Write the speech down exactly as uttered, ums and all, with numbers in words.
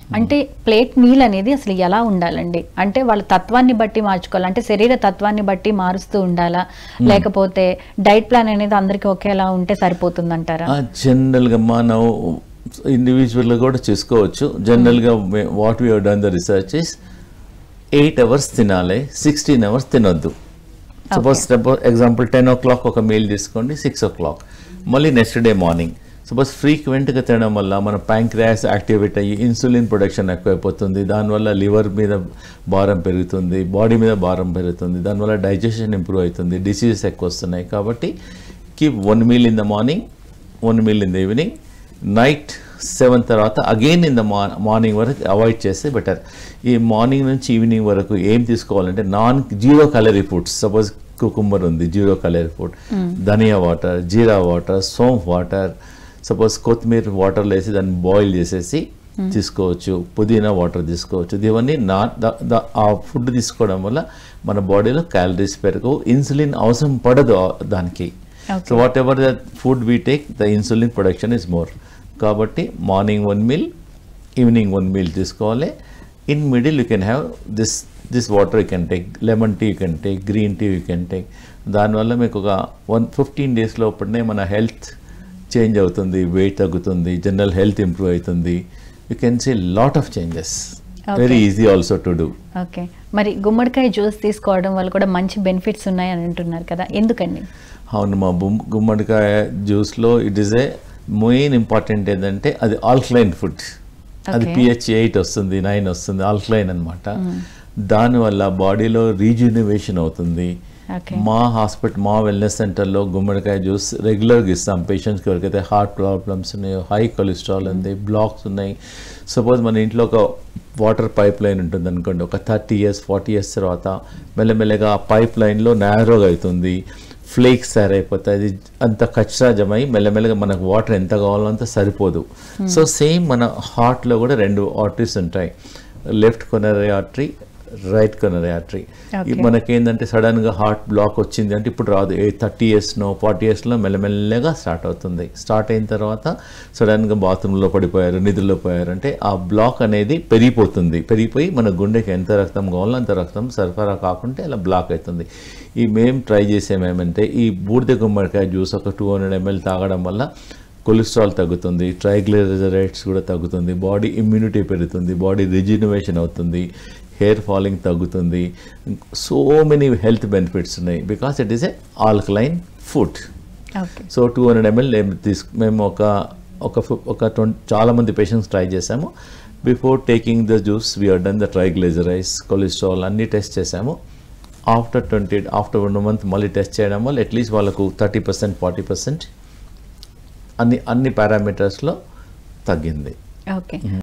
అంటే plate meal అనేది అసలు ఎలా ఉండాలండి? అంటే వాళ్ళ తత్వాన్ని బట్టి మార్చుకోవాలి, అంటే శరీర తత్వాన్ని బట్టి మారుస్తూ ఉండాలా, లేకపోతే డైట్ ప్లాన్ అనేది అందరికి ఒకేలా ఉంటే సరిపోతుందంటారా? జనరల్గా మనం ఇండివిజువల్గా కూడా చేసుకోవచ్చు. జనరల్గా what we have done the research is eight hours తినాలి, సిక్స్టీన్ అవర్స్ తినొద్దు. Suppose suppose example ten o'clock ఒక మీల్ తీసుకోండి, సిక్స్ ఓ క్లాక్ మళ్ళీ నెక్స్ట్ డే మార్నింగ్. సపోజ్ ఫ్రీక్వెంట్గా తినడం వల్ల మన ప్యాంక్రియాస్ యాక్టివేట్ అయ్యి ఇన్సులిన్ ప్రొడక్షన్ ఎక్కువైపోతుంది. దానివల్ల లివర్ మీద భారం పెరుగుతుంది, బాడీ మీద భారం పెరుగుతుంది, దానివల్ల డైజెషన్ ఇంప్రూవ్ అవుతుంది, డిసీజెస్ ఎక్కువ వస్తున్నాయి. కాబట్టి keep one meal in the morning, one meal in the evening, night seven తర్వాత అగైన్ ఇన్ ద మార్నింగ్ వరకు అవాయిడ్ చేస్తే బెటర్. ఈ మార్నింగ్ నుంచి ఈవినింగ్ వరకు ఏం తీసుకోవాలంటే non zero calorie foods. Suppose cucumber ఉంది, zero calorie food, dhaniya water, jeera water, saunf water, suppose కొత్తిమీర వాటర్లో వేసి దాన్ని బాయిల్ చేసేసి తీసుకోవచ్చు, పుదీనా వాటర్ తీసుకోవచ్చు. ఇవన్నీ నా ఆ ఫుడ్ తీసుకోవడం వల్ల మన బాడీలో క్యాలరీస్ పెరగవు, ఇన్సులిన్ అవసరం పడదు దానికి. So whatever the food we take, the insulin production is more. కాబట్టి morning one meal, evening one meal తీసుకోవాలి. In middle you can have this this water you can take, lemon tea you can take, green tea you can take. దానివల్ల మీకు ఒక one fifteen days లోపలనే మన health change అవుతుంది, weight తగ్గుతుంది, general health improve అవుతుంది. You can see lot of changes. Very easy also to do. Okay, మరి గుమ్మడికాయ జ్యూస్ తీసుకోవడం వల్ల కూడా మంచి బెనిఫిట్స్ ఉన్నాయి అని అంటున్నారు కదా, ఎందుకండి? అవును, మా గుమ్మడికాయ జ్యూస్లో it is a main important ఏంటంటే అది ఆల్కలైన్ ఫుడ్. అది పిహెచ్ ఎయిట్ వస్తుంది, నైన్ వస్తుంది, ఆల్కలైన్ అనమాట. దానివల్ల బాడీలో రీజునివేషన్ అవుతుంది. మా హాస్పిటల్, మా వెల్నెస్ సెంటర్లో గుమ్మడికాయ జ్యూస్ రెగ్యులర్గా ఇస్తాం పేషెంట్స్కి. ఎవరికైతే హార్ట్ ప్రాబ్లమ్స్ ఉన్నాయో, హై కొలెస్ట్రాల్ ఉంది, బ్లాక్స్ ఉన్నాయి. సపోజ్ మన ఇంట్లో ఒక వాటర్ పైప్ లైన్ ఉంటుంది అనుకోండి, ఒక థర్టీ ఇయర్స్ ఫార్టీ ఇయర్స్ తర్వాత మెల్లమెల్లగా ఆ పైప్ లైన్లో నారోగా అవుతుంది, ఫ్లేక్స్ తయారైపోతాయి, అది అంత కచ్చరా జమై మెల్లమెల్లగా మనకు వాటర్ ఎంత కావాలో అంత సరిపోదు. సో సేమ్ మన హార్ట్లో కూడా రెండు ఆర్టరీస్ ఉంటాయి, left coronary artery, right coronary artery. మనకేంటంటే సడన్గా హార్ట్ బ్లాక్ వచ్చింది అంటే ఇప్పుడు రాదు, ఏ థర్టీ ఇయర్స్నో ఫార్టీ ఇయర్స్లో మెల్లమెల్లగా స్టార్ట్ అవుతుంది. స్టార్ట్ అయిన తర్వాత సడన్గా బాత్రూంలో పడిపోయారు, నిధుల్లో పోయారు అంటే ఆ బ్లాక్ అనేది పెరిగిపోతుంది. పెరిగిపోయి మన గుండెకి ఎంత రక్తం కావాలో అంత రక్తం సరఫరా కాకుంటే అలా బ్లాక్ అవుతుంది. ఈ మేము ట్రై చేసేమేమంటే ఈ బూడిద గుమ్మడికాయ జ్యూస్ ఒక టూ హండ్రెడ్ ఎంఎల్ తాగడం వల్ల కొలెస్ట్రాల్ తగ్గుతుంది, ట్రైగ్లిజరైడ్స్ కూడా తగ్గుతుంది, బాడీ ఇమ్యూనిటీ పెరుగుతుంది, బాడీ రిజినవేషన్ అవుతుంది, హెయిర్ ఫాలింగ్ తగ్గుతుంది. సో మెనీ హెల్త్ బెనిఫిట్స్ ఉన్నాయి because it is a alkaline food. So two hundred ML తీసుకు మేము ఒక ఒక ఒక ట్వంటీ చాలామంది పేషెంట్స్ ట్రై చేసాము. Before taking the juice we have done the triglycerides, cholesterol అన్నీ టెస్ట్ చేసాము. After twenty after one month మళ్ళీ టెస్ట్ చేయడం వల్ల అట్లీస్ట్ వాళ్ళకు థర్టీ పర్సెంట్ ఫార్టీ పర్సెంట్ అన్ని అన్ని పారామీటర్స్లో తగ్గింది. ఓకే.